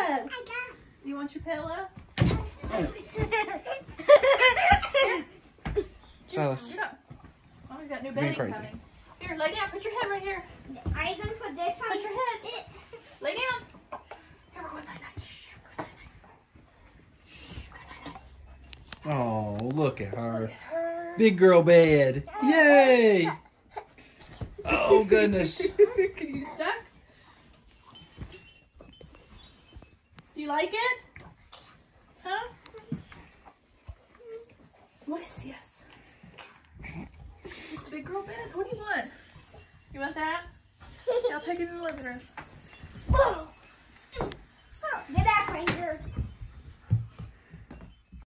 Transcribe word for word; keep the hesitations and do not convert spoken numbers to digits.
bed. You want your pillow? Silas. Get up. Mommy's got new Being bedding crazy. coming. Here, lay down. Put your head right here. Are you gonna put this on? Put your head. Lay down. Here, we're going night night. Shh. Good night night. Shh. Good night night. Oh, look at her. Look at her. Big girl bed. Yay! Oh, goodness. Can you stuck? Do you like it? Huh? What is this? This big girl bed? What do you want? You want that? Yeah, I'll take it in the living room.